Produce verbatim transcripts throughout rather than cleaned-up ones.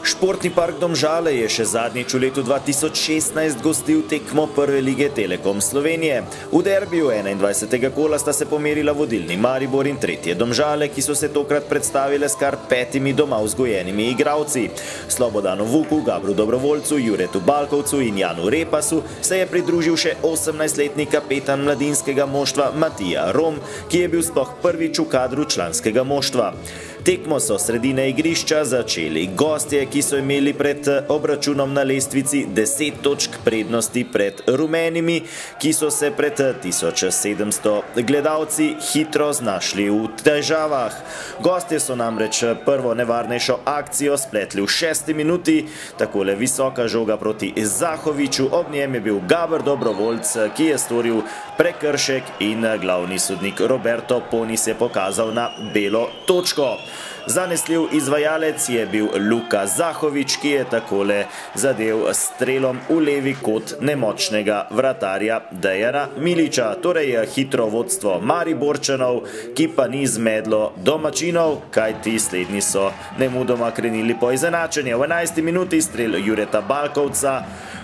Športni park Domžale je še zadnjič v letu dva tisoč šestnajst gostil tekmo Prve lige Telekom Slovenije. V derbiju enaindvajsetega kola sta se pomerila vodilni Maribor in tretje Domžale, ki so se tokrat predstavile s kar petimi doma vzgojenimi igralci. Slobodanu Vuku, Gabru Dobrovoljcu, Juretu Balkovcu in Janu Repasu se je pridružil še osemnajstletni kapetan mladinskega moštva Matija Rom, ki je bil sploh prvič v kadru članskega moštva. Tekmo so sredine igrišča začeli gostje, ki so imeli pred obračunom na lestvici deset točk prednosti pred rumenimi, ki so se pred tisoč sedemsto gledalci hitro znašli v težavah. Gostje so namreč prvo nevarnejšo akcijo spletli v šesti minuti, takole visoka žoga proti Zahoviču, ob njem je bil Gaber Dobrovoljc, ki je storil prekršek in glavni sodnik Roberto Ponis je pokazal na belo točko. Zanesljiv izvajalec je bil Luka Zahovič, ki je takole zadev strelom v levi kot nemočnega vratarja Dejana Miliča. Torej hitro vodstvo Mariborčanov, ki pa ni zmedlo domačinov, kajti slednji so nemudoma krenili po izenačenje. V enajsti minuti strel Jureta Balkovca,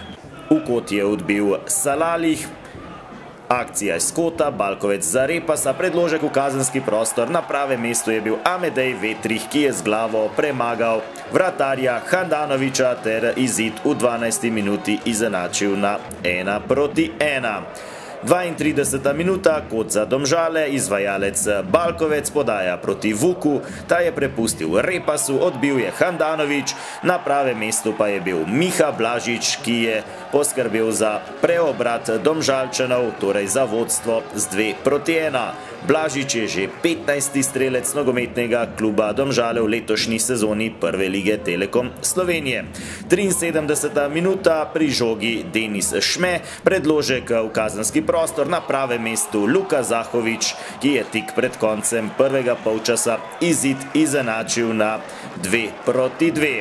v kot je odbil Salalih. Akcija iz kota, Balkovec za Repasa, predložek v kazenski prostor, na pravem mestu je bil Amedej Vetrih, ki je z glavo premagal vratarja Handanoviča ter izid v dvanajsti minuti izenačil na ena proti ena. dvaintrideseta minuta, kot za Domžale, izvajalec Balkovec podaja proti Vuku, ta je prepustil Repasu, odbil je Handanovič, na pravem mestu pa je bil Miha Blažič, ki je poskrbel za preobrat Domžalčanov, torej za vodstvo z dve proti ena. Blažič je že petnajsti strelec nogometnega kluba Domžale v letošnji sezoni Prve lige Telekom Slovenije. triinsedemdeseta minuta, pri žogi Denis Šme, predložek v kazenski prostor, na pravem mestu Luka Zahovič, ki je tik pred koncem prvega polčasa izid izenačil na dve proti dve.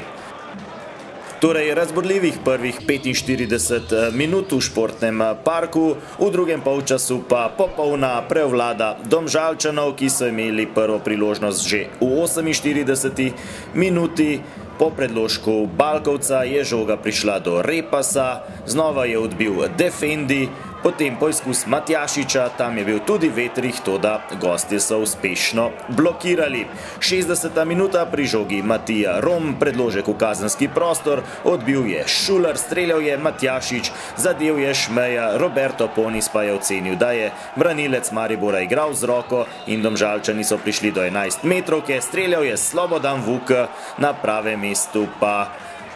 Torej razburljivih prvih petinštirideset minut v športnem parku, v drugem polčasu pa popolna prevlada Domžalčanov, ki so imeli prvo priložnost že v oseminštirideseti minuti. Po predložku Balkovca je žoga prišla do Repasa, znova je odbil Defendi, potem poizkus Matjašiča, tam je bil tudi Vetrih, toda gostje so uspešno blokirali. šestdeseta minuta, pri žogi Matija Rom, predložek v kazenski prostor, odbil je Šuler, streljal je Matjašič, zadev je Šmeja, Roberto Ponis pa je ocenil, da je branilec Maribora igral z roko in Domžalčani so prišli do enajst metrovke, streljal je Slobodan Vuk, na pravem mestu pa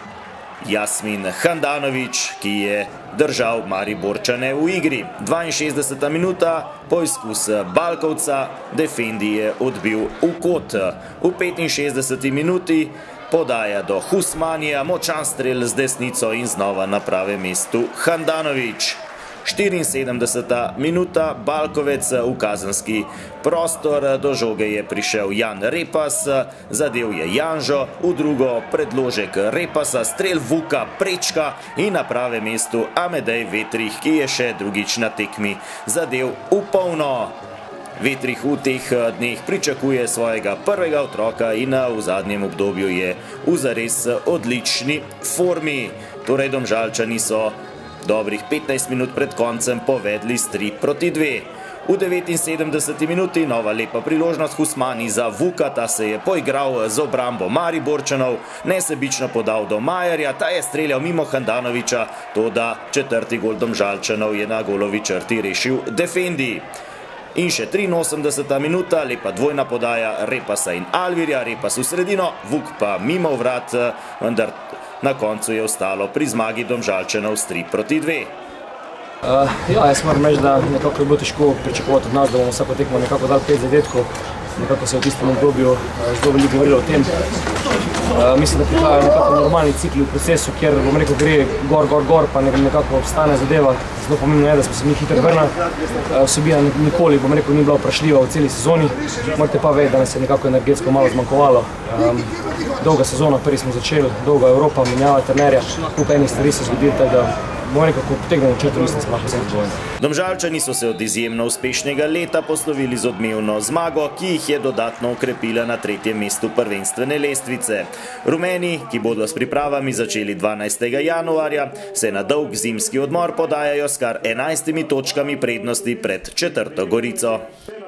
Jasmin Handanovič, ki je držal Mariborčane v igri. dvainšestdeseta minuta, poizkus Balkovca, Defendi je odbil v kot. V petinšestdeseti minuti podaja do Husmanija, močan strel z desnico in znova na pravem mestu Handanovič. štiriinsedemdeseta minuta, Balkovec v kazenski prostor, do žoge je prišel Jan Repas, zadev je Janžo, v drugo predložek Repasa, strel Vuka prečka in na pravem mestu Amedej Vetrih, ki je še drugič na tekmi zadev v polno. Vetrih v teh dneh pričakuje svojega prvega otroka in v zadnjem obdobju je v zares odlični formi. Torej Domžalčani so dobrih petnajst minut pred koncem povedli s tri proti dve. V devetinsedemdeseti minuti nova lepa priložnost Husmani za Vuka, ta se je poigral z obrambo Mariborčanov, nesebično podal do Majerja, ta je streljal mimo Handanoviča, toda četrti gol Domžalčanov je na golovi črti rešil Defendi. In še triinosemdeseta minuta, lepa dvojna podaja Repasa in Alvirja, Repas v sredino, Vuk pa mimo vrat, vendar na koncu je ostalo pri zmagi Domžalčanov s tri proti dve. Uh, ja, jaz moram reči, da nekako je bilo težko pričakovati od nas, da bomo vsako tekmo nekako dali pet zadetkov. Nekako se je v tistem obdobju uh, zelo veliko govorilo o tem. Uh, mislim, da prihaja nekako normalni cikl v procesu, kjer, bom rekel, gre gor, gor, gor, pa nekako obstane zadeva. Zelo pomembno je, da smo se mi hitro vrnili. Uh, vsebina nikoli, bom rekel, ni bila vprašljiva v celi sezoni. Morate pa vedeti, da nas je nekako energetsko malo zmanjkovalo. Um, dolga sezona, prvi smo začeli, dolga Evropa, menjava trenerja, kup enih stvari se zgodili, tako da bomo rekel, ko potegnemo črto, mislim, da smo lahko vse zadovoljni. Domžalčani so se od izjemno uspešnega leta poslovili z odmevno zmago, ki jih je dodatno okrepila na tretjem mestu prvenstvene lestvice. Rumeni, ki bodo s pripravami začeli dvanajstega januarja, se na dolg zimski odmor podajajo s kar enajstimi točkami prednosti pred četrto Gorico.